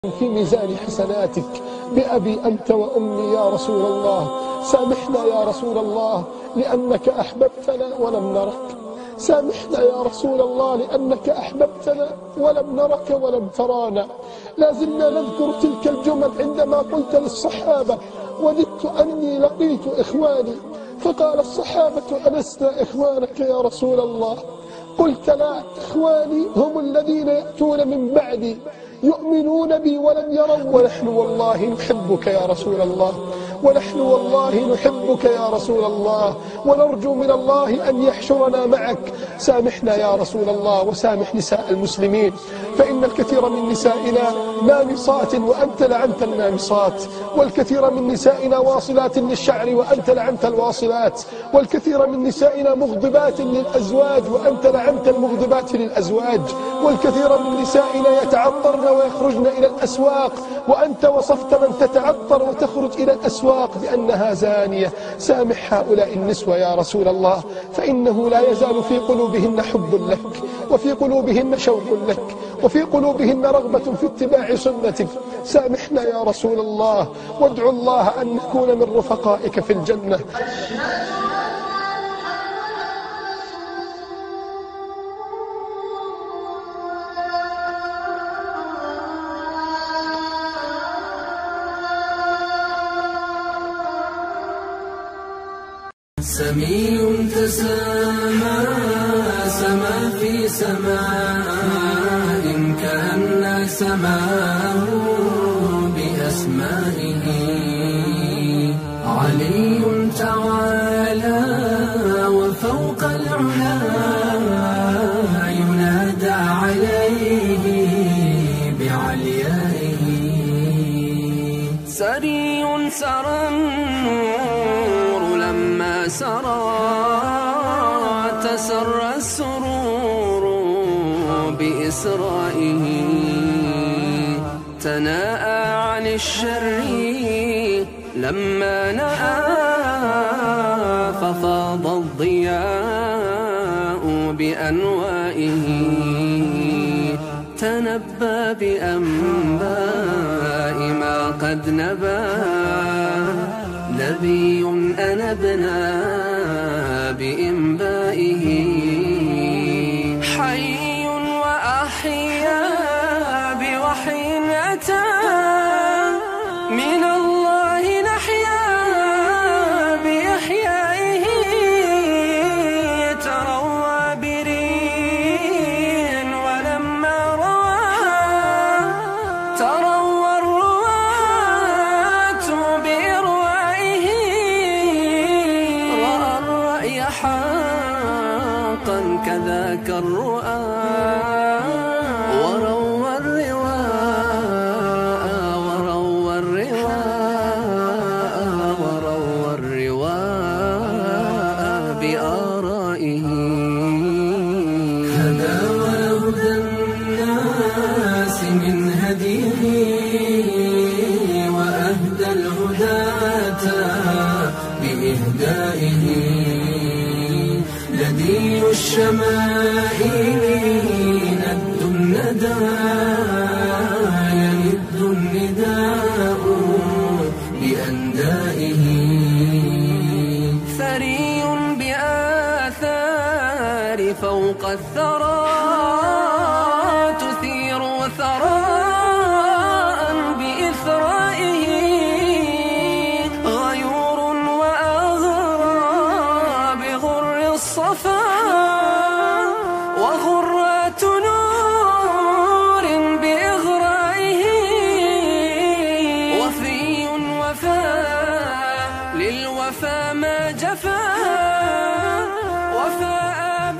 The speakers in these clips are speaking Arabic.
في ميزان حسناتك بأبي أنت وأمي يا رسول الله. سامحنا يا رسول الله لأنك أحببتنا ولم نرك. سامحنا يا رسول الله لأنك أحببتنا ولم نرك ولم ترانا. لازلنا نذكر تلك الجمل عندما قلت للصحابة: وددت أني لقيت إخواني. فقال الصحابة: ألسنا إخوانك يا رسول الله؟ قلت: لا، إخواني هم الذين يأتون من بعدي يؤمنون بي ولم يروا. ونحن والله نحبك يا رسول الله، ونحن والله نحبك يا رسول الله، ونرجو من الله أن يحشرنا معك. سامحنا يا رسول الله وسامح نساء المسلمين، فإن الكثير من نسائنا نامصات وأنت لعنت النامصات، والكثير من نسائنا واصلات للشعر وأنت لعنت الواصلات، والكثير من نسائنا مغضبات للأزواج وأنت لعنت المغضبات للأزواج، والكثير من نسائنا يتعطرن ويخرجن إلى الأسواق وأنت وصفت من تتعطر وتخرج إلى الأسواق بأنها زانية. سامح هؤلاء النسوة يا رسول الله، فإنه لا يزال في قلوبهن حب لك، وفي قلوبهن شوق لك، وفي قلوبهن رغبة في اتباع سنتك. سامحنا يا رسول الله، وادعو الله أن نكون من رفقائك في الجنة. سمي تسامى سما في سماء كأن سماه بأسمائه. علي تعالى وفوق العلا ينادى عليه بعليائه. سري سرى النور لما سرى تسرى السرور بإسرائه. تناءى عن الشر لما نأى ففاض الضياء بأنوائه. تنبى بأنباء ما قد نبى نبي أنبنا بإنبائه. حي وأحيا بوحي أتى من الله نحيا بإحيائه. تروى بريح ولما روى تروى الرواة بإروائه. رأى الرأي حقا كذاك الرؤى وروى الرواء وروى الرواء وروى الرواء بآرائه. هدى وهدى الناس من هديه وأهدى الهداة بإهدائه. لدي الشمائل ند الندى يمد النداء بأندائه. ثري بآثار فوق الثرى تثير ثراء بإثرائه. غيور وأغرى بغر الصفا وغرات نور بإغرائه. وفي وفى للوفى ما جفا وفاء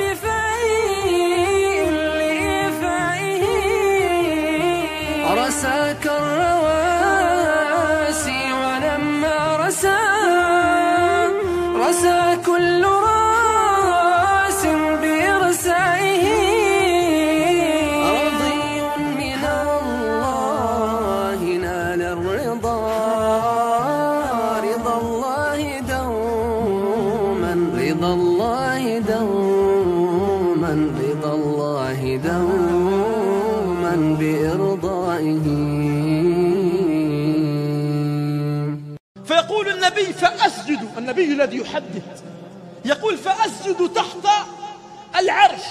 بفيء لإيفائه. رساك الرواسي ولما رسى رسى كل راس بإرسائه. رضي من الله نال الرضا رضا الله دوما رضا الله دوما رضا الله دوما بإرضائه. النبي فأسجد، النبي الذي يحدث يقول فأسجد تحت العرش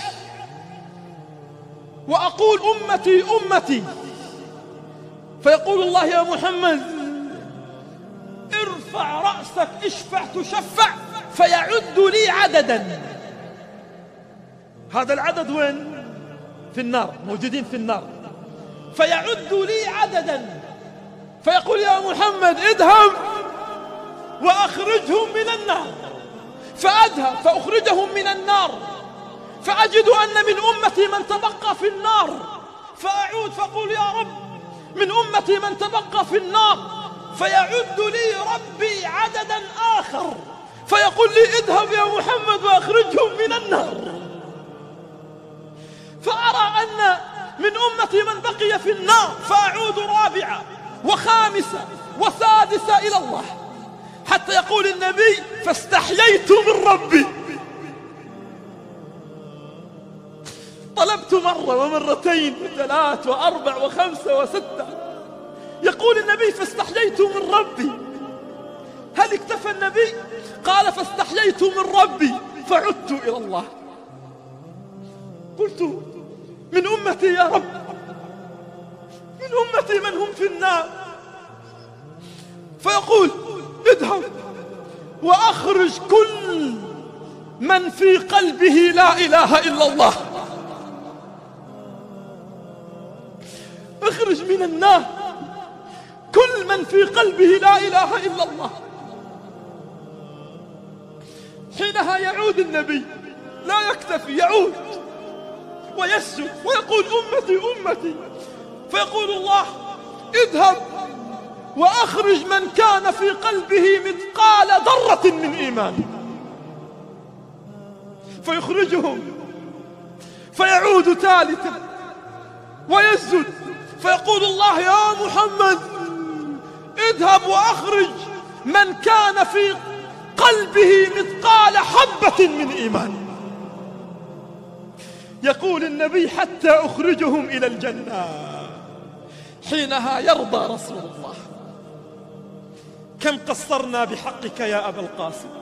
وأقول أمتي أمتي، فيقول الله يا محمد ارفع رأسك اشفع تشفع، فيعد لي عددا. هذا العدد وين؟ في النار، موجودين في النار. فيعد لي عددا، فيقول يا محمد اذهب وأخرجهم من النار، فأذهب فأخرجهم من النار، فأجد أن من أمتي من تبقى في النار، فأعود فأقول يا رب من أمتي من تبقى في النار، فيعد لي ربي عددا آخر، فيقول لي اذهب يا محمد وأخرجهم من النار. فأرى أن من أمتي من بقي في النار، فأعود رابعة وخامسة وسادسة إلى الله، حتى يقول النبي فاستحييت من ربي. طلبت مرة ومرتين وثلاث وأربع وخمسة وستة، يقول النبي فاستحييت من ربي. هل اكتفى النبي؟ قال فاستحييت من ربي فعدت إلى الله، قلت من أمتي يا رب، من أمتي من هم في النار، فيقول اذهب وأخرج كل من في قلبه لا إله إلا الله، اخرج من النار كل من في قلبه لا إله إلا الله. حينها يعود النبي لا يكتفي، يعود ويسجد ويقول أمتي أمتي، فيقول الله اذهب وأخرج من كان في قلبه مثقال ذرة من إيمان، فيخرجهم، فيعود ثالثا ويسجد، فيقول الله يا محمد اذهب وأخرج من كان في قلبه مثقال حبة من إيمان. يقول النبي حتى أخرجهم إلى الجنة. حينها يرضى رسول الله. كم قصرنا بحقك يا أبا القاسم،